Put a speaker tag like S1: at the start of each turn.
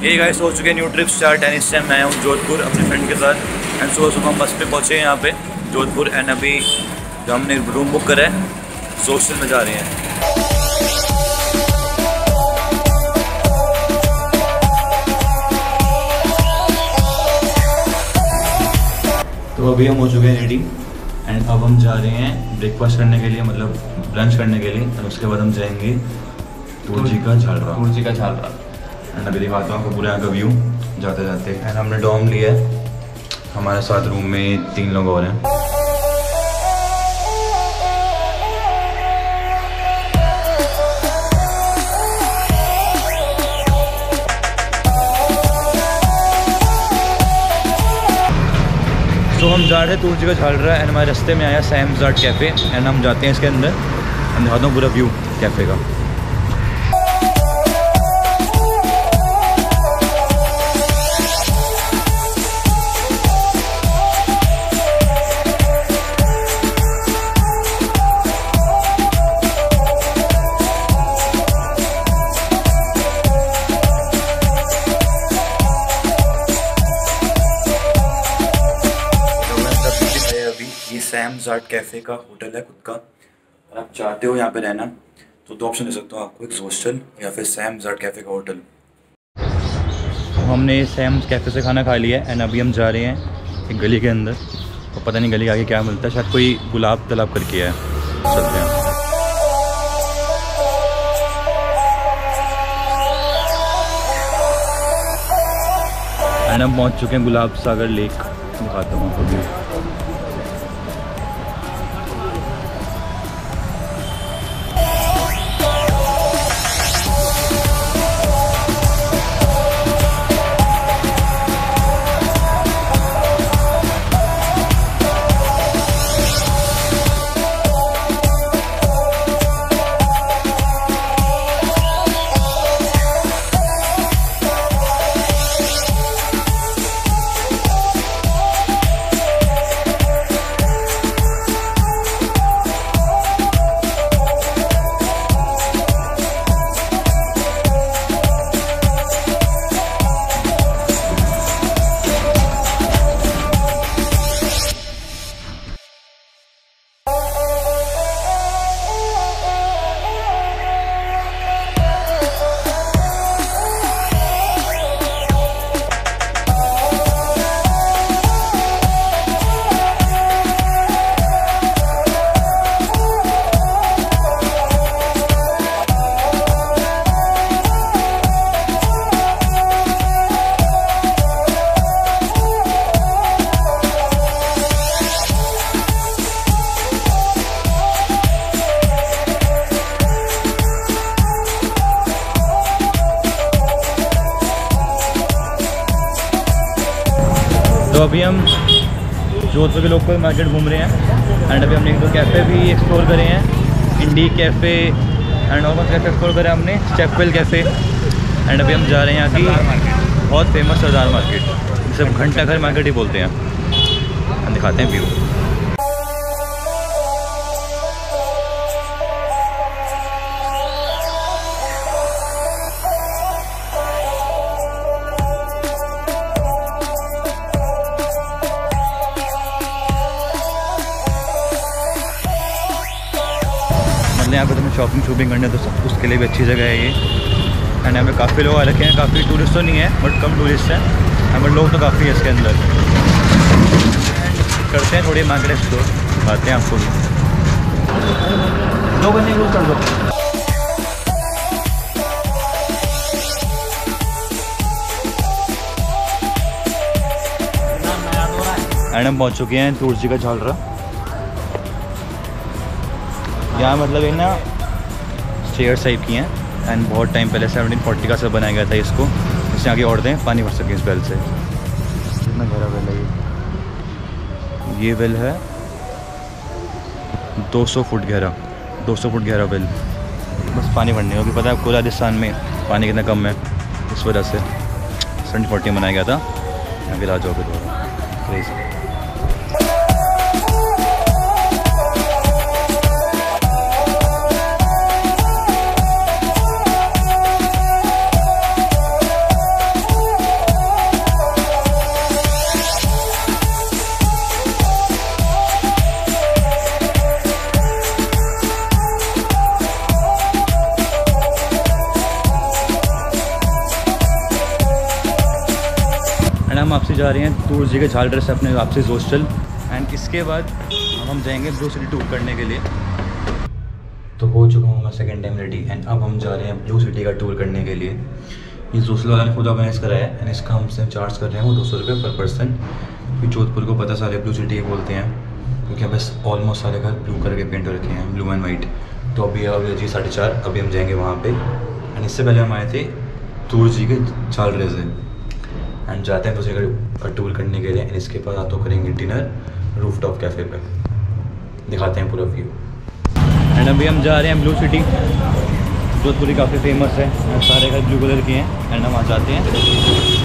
S1: ये गाइस हो चुके न्यू ट्रिप स्टार्ट एंड इस टाइम मैं हूँ जोधपुर अपने फ्रेंड के साथ। एंड सुबह हम बस पे पहुँचे हैं यहाँ पे जोधपुर। एंड अभी जो हमने रूम बुक करा है हॉस्टल में जा रहे हैं। तो अभी हम हो चुके हैं रेडी एंड अब हम जा रहे हैं ब्रेकफास्ट करने के लिए, मतलब लंच करने के लिए। और उसके बाद हम जाएंगे तुलसी का झालरा। एंड अभी दिखाता हूँ आपको पूरा यहाँ का व्यू जाते जाते। एंड हमने डॉर्म लिया है, हमारे साथ रूम में 3 लोग और हैं। तो हम जा रहे हैं तुलसी का झालरा एंड हमारे रास्ते में आया सैम्स आर्ट कैफ़े। एंड हम जाते हैं इसके अंदर, हम दिखाता हूँ पूरा व्यू कैफ़े का। ये सैम्स आर्ट कैफ़े का होटल है खुद का। अगर आप चाहते हो यहाँ पे रहना तो 2 ऑप्शन दे सकता हूँ आपको, एक हॉस्टल या फिर सैम्स आर्ट कैफ़े का होटल। तो हमने सैम्स कैफ़े से खाना खा लिया एंड अभी हम जा रहे हैं एक गली के अंदर। तो पता नहीं गली के आगे क्या मिलता है, शायद कोई गुलाब तालाब करके है। चलते हैं। एंड हम पहुँच चुके हैं गुलाब सागर लेक, दिखाता हूँ आपको भी। तो अभी हम जोधपुर के लोकल मार्केट घूम रहे हैं एंड अभी हमने 1-2 कैफ़े भी एक्सप्लोर करे हैं, इंडी कैफ़े एंड और कैफ़े एक्सप्लोर करे हमने, स्टेपवेल कैफ़े। एंड अभी हम जा रहे हैं यहाँ की बहुत फेमस सरदार मार्केट, जिसे घंटाघर मार्केट ही बोलते हैं। हम दिखाते हैं व्यू। यहाँ पे तुम्हें शॉपिंग करने तो सब उसके लिए भी अच्छी जगह है ये। एंड यहाँ पे काफ़ी लोग आ रखे हैं, काफ़ी टूरिस्ट तो नहीं है बट कम टूरिस्ट हैं, यहाँ पर लोग तो काफ़ी है इसके अंदर। करते हैं थोड़ी मार्केट एक्सप्लोर, दिखाते हैं आपको भी। 2 बजे यूज़ कर दो। एंड हम पहुँच चुके हैं तुलसी का झालरा। यहाँ मतलब ये ना स्टेयर्स टाइप की हैं एंड बहुत टाइम पहले 1740 का सब बनाया गया था इसको, इससे आगे औरतें पानी भर सकें इस वेल से। कितना गहरा वेल है ये वेल है 200 फुट गहरा, 200 फुट गहरा वेल। बस पानी भरने होगी, पता है आपको राजस्थान में पानी कितना कम है, इस वजह से 1740 में बनाया गया था। यहाँ भी राजाओं के द्वारा क्रेज़। वापसी जा रहे हैं टूर जी के झालर से अपने वापसी हॉस्टल। एंड इसके बाद हम जाएंगे ब्लू सिटी टूर करने के लिए। तो हो चुका हूँ मैं सेकेंड टाइम रेडी एंड अब हम जा रहे हैं ब्लू सिटी का टूर करने के लिए। ये हॉस्टल वाला ने खुद ऑर्गेनाइज़ कराया है एंड इसका हमसे चार्ज कर रहे हैं वो 200 रुपये पर पर्सन। क्योंकि जोधपुर को पता सारे ब्लू सिटी बोलते हैं क्योंकि बस ऑलमोस्ट सारे घर ब्लू कलर के पेंट हो रखे हैं, ब्लू एंड वाइट। तो अभी जी 4:30 अभी हम जाएंगे वहाँ पे। एंड इससे पहले हम आए थे टूर जी के झालरे से एंड जाते हैं दूसरी जगह टूर करने के लिए। एंड इसके बाद आतो करेंगे डिनर रूफटॉप कैफ़े पे, दिखाते हैं पूरा व्यू। एंड अभी हम जा रहे हैं ब्लू सिटी, जोधपुर काफ़ी फेमस है, सारे घर ब्लू कलर के हैं एंड हम वहाँ जाते हैं।